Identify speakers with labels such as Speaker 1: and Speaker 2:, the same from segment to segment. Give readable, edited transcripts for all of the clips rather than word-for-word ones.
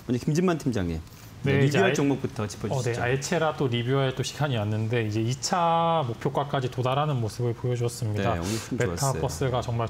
Speaker 1: 먼저 김진만 팀장님. 네, 리뷰할 종목부터 짚어주시죠.
Speaker 2: 네, 알체라 또 리뷰할 또 시간이 왔는데 이제 2차 목표가까지 도달하는 모습을 보여주었습니다.
Speaker 1: 네, 오늘
Speaker 2: 메타버스가 정말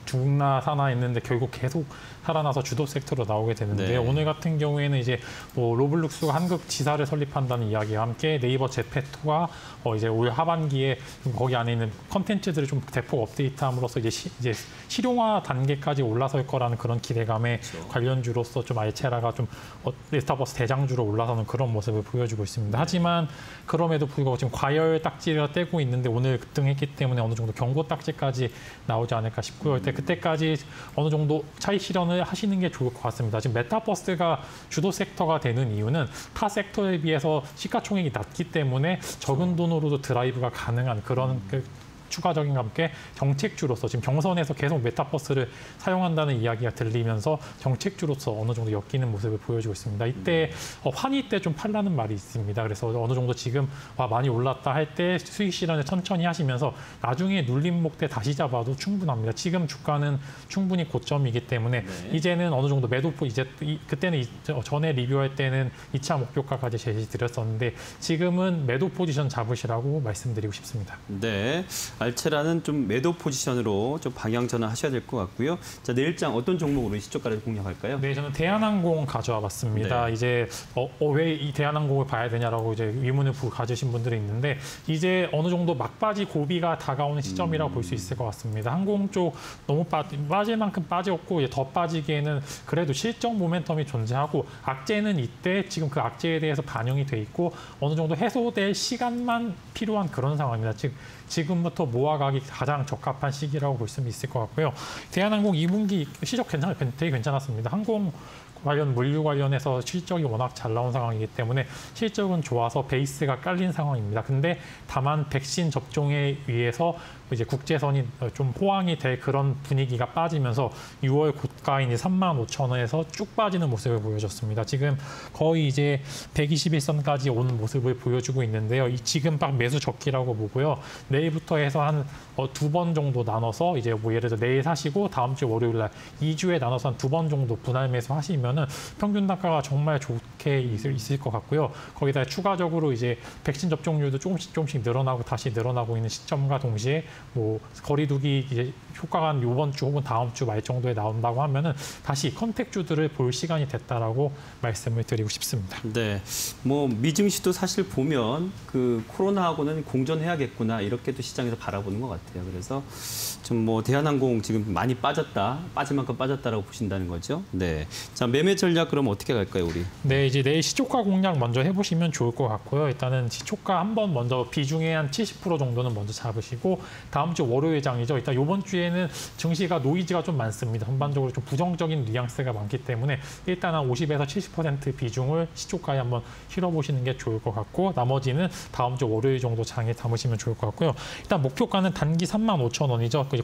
Speaker 2: 죽나 사나 했는데 결국 계속 살아나서 주도 섹터로 나오게 되는데요. 네. 오늘 같은 경우에는 이제 뭐 로블록스가 한국 지사를 설립한다는 이야기와 함께 네이버 제페2가 이제 올 하반기에 거기 안에 있는 컨텐츠들을 좀 대폭 업데이트함으로써 이제 실용화 단계까지 올라설 거라는 그런 기대감에 그렇죠. 관련주로서 좀 알체라가 좀 메타버스 대장주로 올라서는 그런 모습을 보여주고 있습니다. 네. 하지만 그럼에도 불구하고 지금 과열 딱지가 떼고 있는데 오늘 급등했기 때문에 어느 정도 경고 딱지까지 나오지 않을까 싶고요. 그때까지 어느 정도 차익 실현을 하시는 게 좋을 것 같습니다. 지금 메타버스가 주도 섹터가 되는 이유는 타 섹터에 비해서 시가총액이 낮기 때문에 적은 돈으로도 드라이브가 가능한 그런 추가적인 함께 정책주로서 지금 경선에서 계속 메타버스를 사용한다는 이야기가 들리면서 정책주로서 어느 정도 엮이는 모습을 보여주고 있습니다. 이때 환희 때 좀 팔라는 말이 있습니다. 그래서 어느 정도 지금 많이 올랐다 할 때 수익 실현을 천천히 하시면서 나중에 눌림목 때 다시 잡아도 충분합니다. 지금 주가는 충분히 고점이기 때문에 이제는 어느 정도 매도포 그때는 전에 리뷰할 때는 2차 목표가까지 제시드렸었는데 지금은 매도 포지션 잡으시라고 말씀드리고 싶습니다.
Speaker 1: 네. 알체라는 좀 매도 포지션으로 좀 방향 전환하셔야 될 것 같고요. 자, 내일장 어떤 종목으로 시초가를 공략할까요?
Speaker 2: 네, 저는 대한항공 가져와 봤습니다. 네. 이제 왜 이 대한항공을 봐야 되냐라고 이제 의문을 가지신 분들이 있는데 이제 어느 정도 막바지 고비가 다가오는 시점이라고 볼 수 있을 것 같습니다. 항공 쪽 너무 빠질 만큼 빠졌고 이제 더 빠지기에는 그래도 실적 모멘텀이 존재하고 악재는 이때 지금 그 악재에 대해서 반영이 돼 있고 어느 정도 해소될 시간만 필요한 그런 상황입니다. 지금부터 모아가기 가장 적합한 시기라고 볼 수 있을 것 같고요. 대한항공 2분기 실적 되게 괜찮았습니다. 항공 관련 물류 관련해서 실적이 워낙 잘 나온 상황이기 때문에 실적은 좋아서 베이스가 깔린 상황입니다. 근데 다만 백신 접종에 의해서 이제 국제선이 좀 호황이 될 그런 분위기가 빠지면서 6월 고가인 35,000원에서 쭉 빠지는 모습을 보여줬습니다. 지금 거의 이제 121선까지 온 모습을 보여주고 있는데요. 지금 딱 매수 적기라고 보고요. 내일부터 해서 한 2번 정도 나눠서 이제 뭐 예를 들어 내일 사시고 다음 주 월요일 날 2주에 나눠서 한 2번 정도 분할 매수 하시면은 평균 단가가 정말 좋게 있을 것 같고요. 거기다 추가적으로 이제 백신 접종률도 조금씩 늘어나고 다시 늘어나고 있는 시점과 동시에 뭐 거리두기 이제 효과가 한 이번 주 혹은 다음 주 말 정도에 나온다고 하면은 다시 컨택주들을 볼 시간이 됐다라고 말씀을 드리고 싶습니다.
Speaker 1: 네, 뭐 미증시도 사실 보면 그 코로나하고는 공존해야겠구나 이렇게도 시장에서 바라보는 것 같아요. 그래서 좀 뭐 대한항공 지금 많이 빠질 만큼 빠졌다라고 보신다는 거죠. 네, 자 매매 전략 그럼 어떻게 갈까요, 우리?
Speaker 2: 네, 이제 내일 시초가 공략 먼저 해보시면 좋을 것 같고요. 일단은 시초가 한번 먼저 비중의 한 70% 정도는 먼저 잡으시고 다음 주 월요일장이죠. 일단 이번 주에는 증시가 노이즈가 좀 많습니다. 전반적으로 좀 부정적인 뉘앙스가 많기 때문에 일단 한 50에서 70% 비중을 시초가에 한번 실어보시는 게 좋을 것 같고 나머지는 다음 주 월요일 정도 장에 담으시면 좋을 것 같고요. 일단 목표가는 단기 35,000원이죠.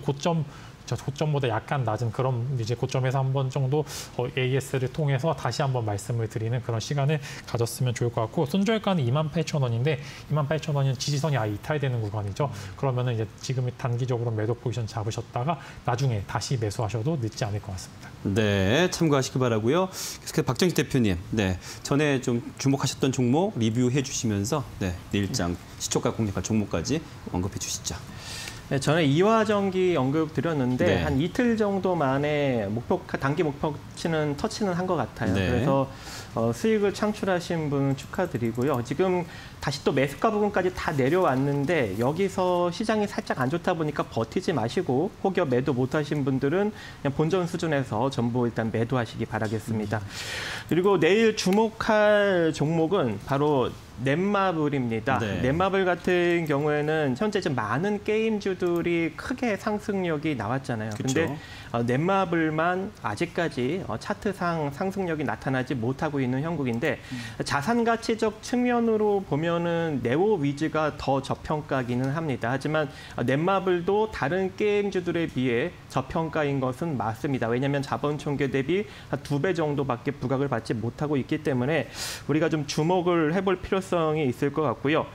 Speaker 2: 고점보다 약간 낮은 그런 이제 고점에서 한번 정도 AS를 통해서 다시 한번 말씀을 드리는 그런 시간을 가졌으면 좋을 것 같고 손절가는 28,000원인데 28,000원은 지지선이 아예 이탈되는 구간이죠. 그러면은 이제 지금 단기적으로 매도 포지션 잡으셨다가 나중에 다시 매수하셔도 늦지 않을 것 같습니다.
Speaker 1: 네, 참고하시기 바라고요. 그래서 박정희 대표님, 네 전에 좀 주목하셨던 종목 리뷰해 주시면서 내일장 시초가 공략할 종목까지 언급해 주시죠.
Speaker 3: 네, 저는 이화전기 언급 드렸는데 한 이틀 정도 만에 단기 목표치는 터치는 한 것 같아요. 그래서 수익을 창출하신 분 축하드리고요. 지금 다시 또 매수가 부분까지 다 내려왔는데 여기서 시장이 살짝 안 좋다 보니까 버티지 마시고 혹여 매도 못하신 분들은 그냥 본전 수준에서 전부 일단 매도하시기 바라겠습니다. 그리고 내일 주목할 종목은 바로 넷마블입니다. 넷마블 같은 경우에는 현재 좀 많은 게임주들이 크게 상승력이 나왔잖아요. 근데 넷마블만 아직까지 차트상 상승력이 나타나지 못하고 있는 형국인데 자산 가치적 측면으로 보면은 네오위즈가 더 저평가기는 합니다. 하지만 넷마블도 다른 게임주들에 비해 저평가인 것은 맞습니다. 왜냐하면 자본 총계 대비 한 2배 정도밖에 부각을 받지 못하고 있기 때문에 우리가 좀 주목을 해볼 필요성이 있을 것 같고요.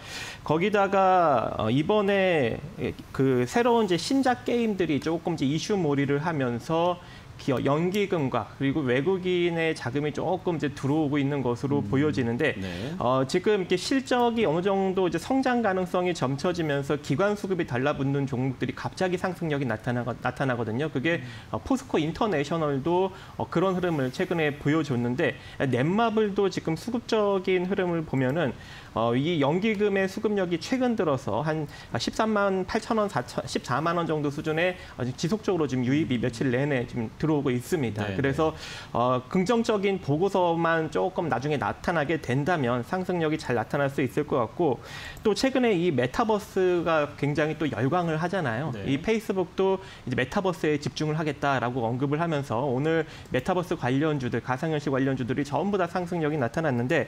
Speaker 3: 거기다가 이번에 그 새로운 이제 신작 게임들이 조금 이제 이슈몰이를 하면서 연기금과 그리고 외국인의 자금이 조금 이제 들어오고 있는 것으로 보여지는데
Speaker 1: 네.
Speaker 3: 지금 이렇게 실적이 어느 정도 이제 성장 가능성이 점쳐지면서 기관 수급이 달라붙는 종목들이 갑자기 상승력이 나타나거든요. 그게 포스코 인터내셔널도 그런 흐름을 최근에 보여줬는데 넷마블도 지금 수급적인 흐름을 보면은 이 연기금의 수급력이 최근 들어서 한 13만 8천 원, 14만 원 정도 수준에 지속적으로 지금 유입이 며칠 내내 지금 들어오고 있습니다.
Speaker 1: 네.
Speaker 3: 그래서 긍정적인 보고서만 조금 나중에 나타나게 된다면 상승력이 잘 나타날 수 있을 것 같고 또 최근에 이 메타버스가 굉장히 또 열광을 하잖아요.
Speaker 1: 네.
Speaker 3: 이 페이스북도 이제 메타버스에 집중을 하겠다라고 언급을 하면서 오늘 메타버스 관련주들, 가상현실 관련주들이 전부 다 상승력이 나타났는데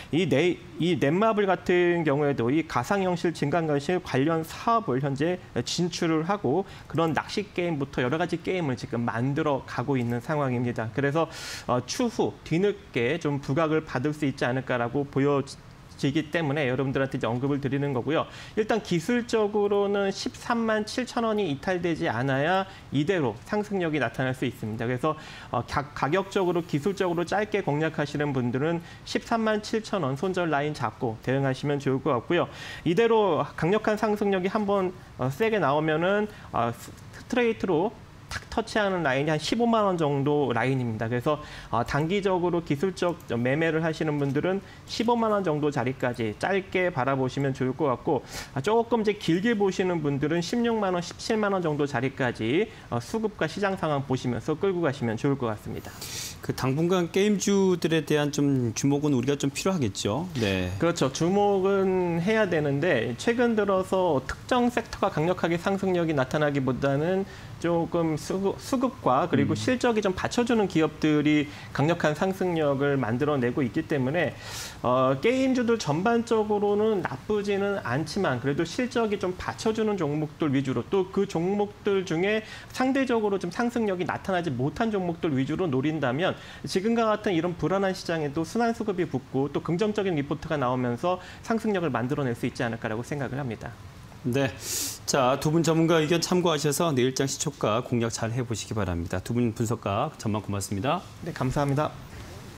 Speaker 3: 이 넷마블 같은 경우에도 이 가상현실, 증강현실 관련 사업을 현재 진출을 하고 그런 낚시 게임부터 여러 가지 게임을 지금 만들어 가고 있는 상황입니다. 그래서 추후 뒤늦게 좀 부각을 받을 수 있지 않을까라고 보여지기 때문에 여러분들한테 이제 언급을 드리는 거고요. 일단 기술적으로는 13만 7천 원이 이탈되지 않아야 이대로 상승력이 나타날 수 있습니다. 그래서 가격적으로 기술적으로 짧게 공략하시는 분들은 13만 7천 원 손절 라인 잡고 대응하시면 좋을 것 같고요. 이대로 강력한 상승력이 한번 세게 나오면은 스트레이트로 탁 터치하는 라인이 한 15만 원 정도 라인입니다. 그래서 단기적으로 기술적 매매를 하시는 분들은 15만 원 정도 자리까지 짧게 바라보시면 좋을 것 같고 조금 이제 길게 보시는 분들은 16만 원, 17만 원 정도 자리까지 수급과 시장 상황 보시면서 끌고 가시면 좋을 것 같습니다.
Speaker 1: 그 당분간 게임주들에 대한 좀 주목은 우리가 좀 필요하겠죠. 네.
Speaker 3: 그렇죠. 주목은 해야 되는데 최근 들어서 특정 섹터가 강력하게 상승력이 나타나기보다는 조금 수급과 그리고 실적이 좀 받쳐주는 기업들이 강력한 상승력을 만들어내고 있기 때문에 게임주들 전반적으로는 나쁘지는 않지만 그래도 실적이 좀 받쳐주는 종목들 위주로 또 그 종목들 중에 상대적으로 좀 상승력이 나타나지 못한 종목들 위주로 노린다면 지금과 같은 이런 불안한 시장에도 순환 수급이 붙고 또 긍정적인 리포트가 나오면서 상승력을 만들어낼 수 있지 않을까라고 생각을 합니다.
Speaker 1: 네. 자, 두 분 전문가 의견 참고하셔서 내일장 시초가 공략 잘 해보시기 바랍니다. 두 분 분석가 전망 고맙습니다.
Speaker 3: 네, 감사합니다.